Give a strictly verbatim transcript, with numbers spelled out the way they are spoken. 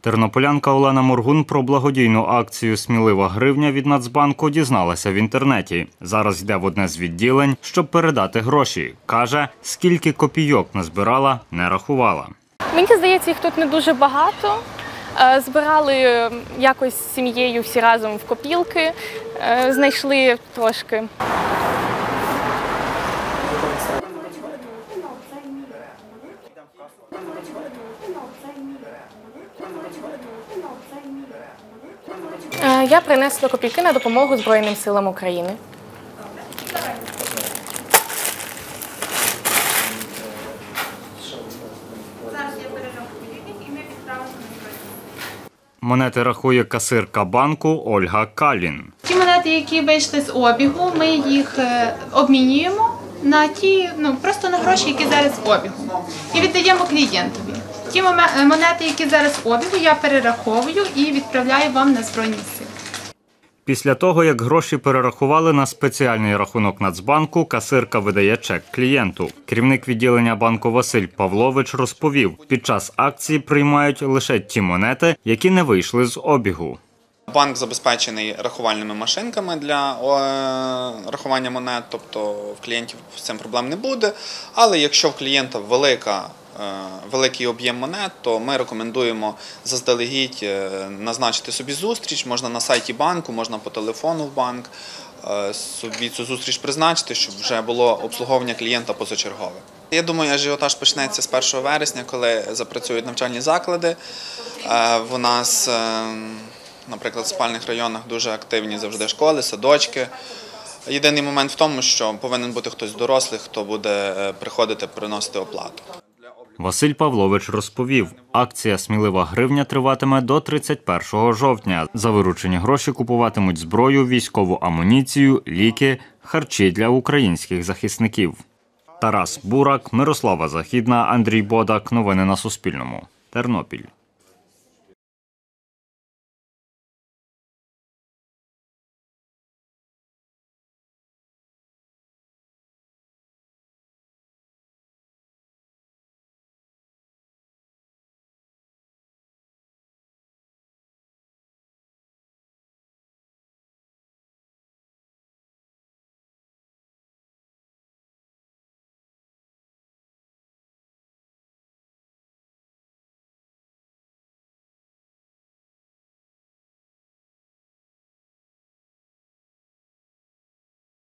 Тернополянка Олена Моргун про благодійну акцію «Смілива гривня» від Нацбанку дізналася в інтернеті. Зараз йде в одне з відділень, щоб передати гроші. Каже, скільки копійок назбирала, не рахувала. Мені здається, їх тут не дуже багато. Збирали якось з сім'єю всі разом в копілки, знайшли трошки. Я принесла копійки на допомогу Збройним силам України. Монети рахує касирка банку Ольга Калін. Ті монети, які вийшли з обігу, ми їх обмінюємо на ті, ну, просто на гроші, які зараз в обігу, і віддаємо клієнтові. Ті монети, які зараз в обігу, я перераховую і відправляю вам на Збройні сили. Після того, як гроші перерахували на спеціальний рахунок Нацбанку, касирка видає чек клієнту. Керівник відділення банку Василь Павлович розповів, під час акції приймають лише ті монети, які не вийшли з обігу. Банк забезпечений рахувальними машинками для рахування монет, тобто в клієнтів з цим проблем не буде. Але якщо в клієнта велика великий об'єм монет, то ми рекомендуємо заздалегідь назначити собі зустріч, можна на сайті банку, можна по телефону в банк, собі цю зустріч призначити, щоб вже було обслуговування клієнта позачергове. Я думаю, ажіотаж почнеться з першого вересня, коли запрацюють навчальні заклади. У нас, наприклад, в спальних районах дуже активні завжди школи, садочки. Єдиний момент в тому, що повинен бути хтось з дорослих, хто буде приходити приносити оплату. Василь Павлович розповів, акція «Смілива гривня» триватиме до тридцять першого жовтня. За виручені гроші купуватимуть зброю, військову амуніцію, ліки, харчі для українських захисників. Тарас Бурак, Мирослава Західна, Андрій Бодак. Новини на Суспільному. Тернопіль.